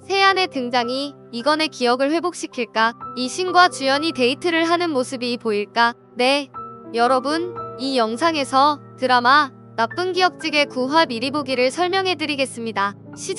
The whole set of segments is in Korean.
세안의 등장이 이건의 기억을 회복시킬까? 이신과 주연이 데이트를 하는 모습이 보일까? 네, 여러분, 이 영상에서 드라마 나쁜 기억지개 9화 미리 보기를 설명해드리겠습니다.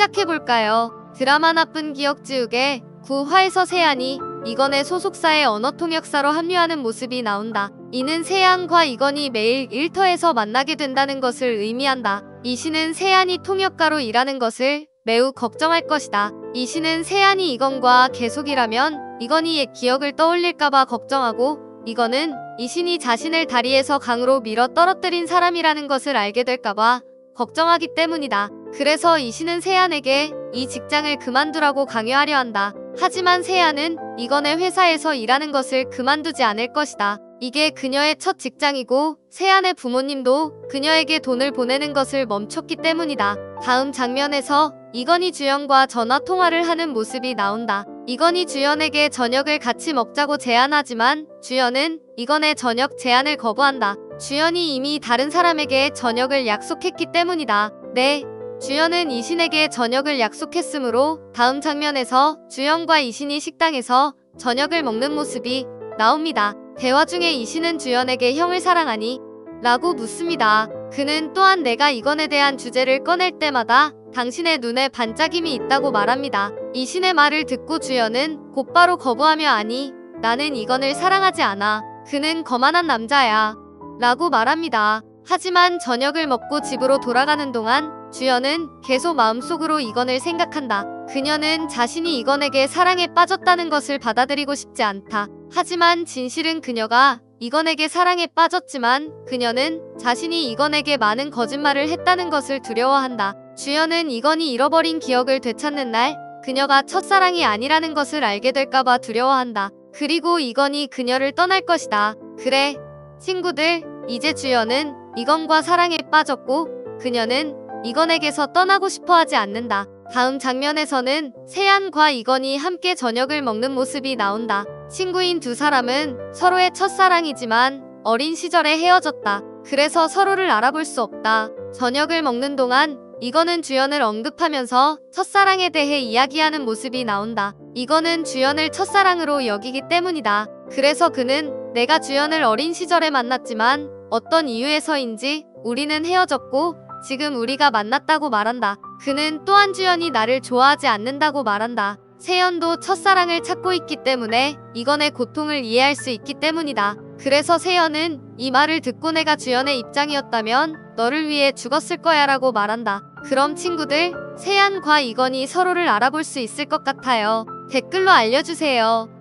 시작해볼까요? 드라마 나쁜 기억 지우개 9화에서 세안이 이건의 소속사의 언어통역사로 합류하는 모습이 나온다. 이는 세안과 이건이 매일 일터에서 만나게 된다는 것을 의미한다. 이신은 세안이 통역가로 일하는 것을 매우 걱정할 것이다. 이신은 세안이 이건과 계속 일하면 이건이 옛 기억을 떠올릴까봐 걱정하고, 이건은 이신이 자신을 다리에서 강으로 밀어 떨어뜨린 사람이라는 것을 알게 될까봐 걱정하기 때문이다. 그래서 이신은 세안에게 이 직장을 그만두라고 강요하려 한다. 하지만 세안은 이건의 회사에서 일하는 것을 그만두지 않을 것이다. 이게 그녀의 첫 직장이고 세안의 부모님도 그녀에게 돈을 보내는 것을 멈췄기 때문이다. 다음 장면에서 이건이 주연과 전화 통화를 하는 모습이 나온다. 이건이 주연에게 저녁을 같이 먹자고 제안하지만 주연은 이건의 저녁 제안을 거부한다. 주연이 이미 다른 사람에게 저녁을 약속했기 때문이다. 네, 주연은 이신에게 저녁을 약속했으므로 다음 장면에서 주연과 이신이 식당에서 저녁을 먹는 모습이 나옵니다. 대화 중에 이신은 주연에게 형을 사랑하니? 라고 묻습니다. 그는 또한 내가 이건에 대한 주제를 꺼낼 때마다 당신의 눈에 반짝임이 있다고 말합니다. 이신의 말을 듣고 주연은 곧바로 거부하며 아니, 나는 이건을 사랑하지 않아. 그는 거만한 남자야. 라고 말합니다. 하지만 저녁을 먹고 집으로 돌아가는 동안 주연은 계속 마음속으로 이건을 생각한다. 그녀는 자신이 이건에게 사랑에 빠졌다는 것을 받아들이고 싶지 않다. 하지만 진실은 그녀가 이건에게 사랑에 빠졌지만 그녀는 자신이 이건에게 많은 거짓말을 했다는 것을 두려워한다. 주연은 이건이 잃어버린 기억을 되찾는 날 그녀가 첫사랑이 아니라는 것을 알게 될까봐 두려워한다. 그리고 이건이 그녀를 떠날 것이다. 그래, 친구들, 이제 주연은 이건과 사랑에 빠졌고 그녀는 이건에게서 떠나고 싶어 하지 않는다. 다음 장면에서는 세안과 이건이 함께 저녁을 먹는 모습이 나온다. 친구인 두 사람은 서로의 첫사랑이지만 어린 시절에 헤어졌다. 그래서 서로를 알아볼 수 없다. 저녁을 먹는 동안 이건은 주연을 언급하면서 첫사랑에 대해 이야기하는 모습이 나온다. 이건은 주연을 첫사랑으로 여기기 때문이다. 그래서 그는 내가 주연을 어린 시절에 만났지만 어떤 이유에서인지 우리는 헤어졌고 지금 우리가 만났다고 말한다. 그는 또한 주연이 나를 좋아하지 않는다고 말한다. 세연도 첫사랑을 찾고 있기 때문에 이건의 고통을 이해할 수 있기 때문이다. 그래서 세연은 이 말을 듣고 내가 주연의 입장이었다면 너를 위해 죽었을 거야 라고 말한다. 그럼 친구들, 세연과 이건이 서로를 알아볼 수 있을 것 같아요. 댓글로 알려주세요.